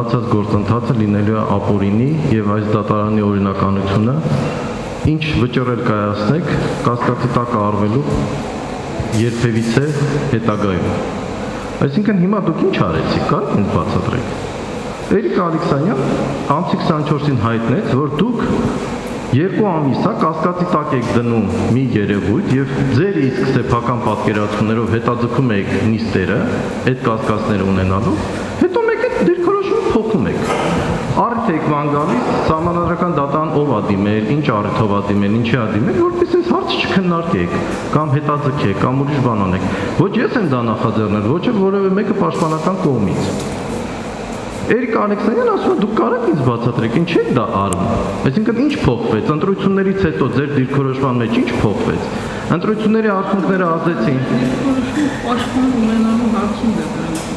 մնացած գործընթացը լինելու է ապօրինի եւ այս դատարանի օրինականությունը ինչ վճռել կայացնեք կասկածի տակ արվելու երբևիցե հետագայում։ Այսինքն հիմա դուք ինչ արեցիք, կարո՞ղ ինձ բացատրեք։ Էրիկ Ալեքսանյան ամսի 24-ին հայտնեց, որ դուք 2 ամիս է կասկածի տակ եք դնում մի երևույթ եւ ձեր իսկ սեփական պատկերացումներով հետաձգում եք նիստերը, այդ կասկածները ունենալու, հետո մեկ է դիրքորոշումը փոխում եք։ Առիթ եք ման գալիս, սահմանադրական դատարան ով է դիմել, ինչ առիթով է դիմել, ինչի է դիմել, որպես այս հարցը չքննարկեք, կամ հետաձգեք, կամ ուրիշ բան անեք։ Ոչ ես եմ դա նախաձեռնել, ոչ էլ որևէ մեկը պաշտպանական կողմից։ Էրիկ Ալեքսանյան ասում է, դուք կարեք ինձ բացատրեք, ինչ է դա արվում։ Այսինքն ինչ փոխվեց, ընտրություններից հետո ձեր դիրքորոշման մեջ ինչ փոխվեց։ Ընտրությունների արդյունքները ազդեցին։ Պաշտպան ունենալու հարցում է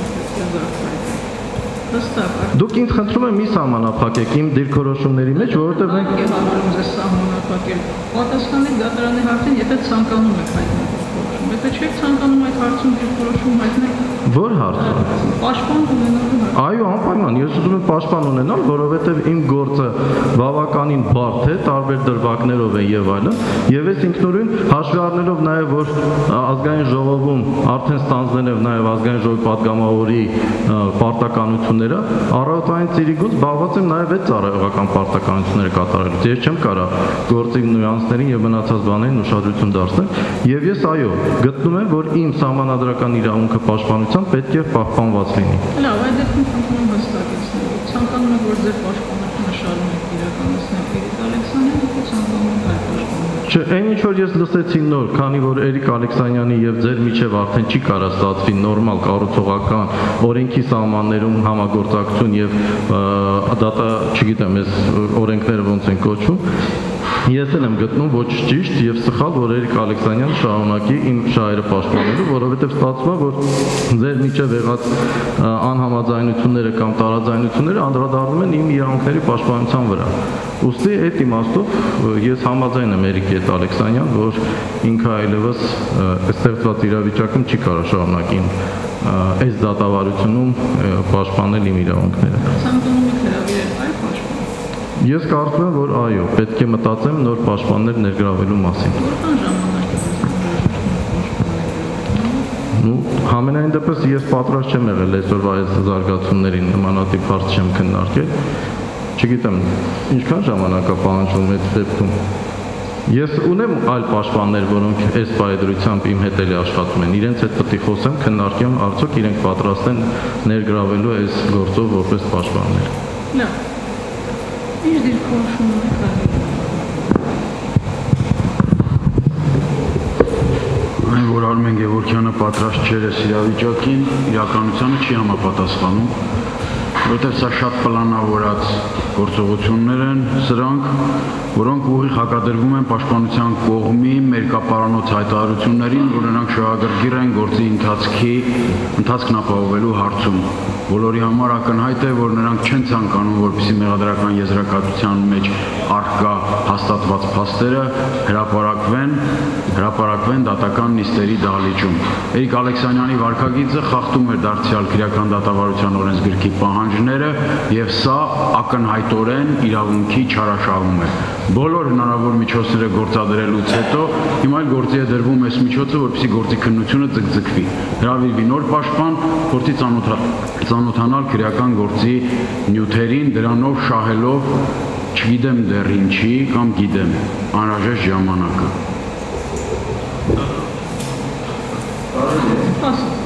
Դուք ինձ խնդրում եմ մի սահմանափակեք իմ դիրքորոշումների մեջ, որովհետև մենք պատասխանեք դատարանի հարցին, եթե ցանկանում եք հայտնել դիրքորոշում։ Եթե չեք ցանկանում այդ հարցում դիրքորոշում հայտնել, Որ հարցում։ Պաշտպան ունենալու հարց։ Այո, անպայման, ես ուզում եմ պաշտպան ունենալ, որովհետև իմ գործը բավականին բարդ է, տարբեր դրվագներով է եւ այլն, եւ ես ինքնուրույն հաշվի առնելով նաեւ որ ազգային ժողովում արդեն ստանձնել եմ նաեւ ազգային ժողովի падգամավորի պարտականությունները, առավոտային ծիրիգուց զբաղված եմ նաեւ այդ ծառայողական պարտականությունները կատարելուց։ Ես չեմ կարող գործի նյուանսներին եւ մնացած բաներին ուշադրություն դարձնել, եւ ես այո, գտնում եմ, որ իմ սահմանադրական իրավունքը պաշտպանության պետք է պահպանված լինի։ Լավ, այդ դեպքում խնդրում եմ հստակեցնել, ցանկանում եք որ ձեր պաշտպանությունը շարունեք իրականացնել Էրիկ Ալեքսանյանը, թե ցանկանում եք այլ պաշտպանություն։ Չէ, այն ինչ որ ես լսեցի նոր, քանի որ Էրիկ Ալեքսանյանի եւ ձեր միջև արդեն չի կարող ստացվի նորմալ կառուցողական օրենքի սահմաններում համագործակցություն եւ դատա, չգիտեմ, ես օրենքները ոնց են կոչվում, ես էլ եմ գտնում ոչ ճիշտ եւ սխալ, որ Էրիկ Ալեքսանյանը շարունակի իմ շահերը պաշտպանելու, որովհետեւ ստացվում է, որ ձեր միջև եղած անհամաձայնությունները կամ տարաձայնությունները անդրադառնում են իմ իրավունքների պաշտպանության վրա։ Ուստի այդ իմաստով ես համաձայն եմ Էրիկ Ալեքսանյան, որ ինքը այլևս ստեղծված իրավիճակում չի կարող շարունակի այս դատավարությունում պաշտպանել իմ իրավունքները։ Ցանկանում եք հրավիրել այլ պաշտպան։ Ես կարծում եմ, որ այո, պետք է մտածեմ նոր պաշտպաններ ներգրավելու մասին։ Որքան ժամանակ է Համենայն դեպս ես պատրաստ չեմ եղել այսօրվա այս զարգացումներին նմանատիպ հարց չեմ քննարկել։ Չգիտեմ, ինչքան ժամանակ է պահանջվում այդ դեպքում։ Ես ունեմ այլ պաշտպաններ, որոնք այս պայդրությամբ իմ հետ էլի աշխատում են։ Իրենց հետ պետք է խոսեմ, քննարկեմ, արդյոք իրենք պատրաստ են ներգրավելու այս գործով որպես պաշտպաններ։ Լավ։ Ինչ դիրքորոշում ունեք Այն որ Արմեն Գևորգյանը պատրաստ չէր այս իրավիճակին, իրականությանը չի համապատասխանում, որովհետև սա շատ պլանավորած գործողություններ են սրանք, որոնք ուղիղ հակադրվում են պաշտպանության կողմի մերկապարանոց հայտարարություններին, որ նրանք շահագրգիռ են գործի ընթացքն ապահովելու հարցում։ Բոլորի համար ակնհայտ է, որ նրանք չեն ցանկանում, որպեսզի մեղադրական եզրակացության մեջ առկա հաստատված փաստերը հրապարակվեն դատական նիստերի դահլիճում։ Էրիկ Ալեքսանյանի վարքագիծը խախտում էր դարձյալ քրեական դատավարության օրենսգրքի պահանջները եւ սա ակնհայտորեն իրավունքի չարաշահում է։ Բոլոր հնարավոր միջոցները գործադրելուց հետո հիմա էլ գործի է դրվում այս միջոցը, որպեսզի գործի քննությունը ձգձգվի։ Հրավիրվի նոր պաշտպան, փորձի ծանոթանալ քրեական գործի նյութերին, դրանով շահելով, չգիտեմ դեռ ինչի կամ գիտեմ, անհրաժեշտ ժամանակը։ Ասա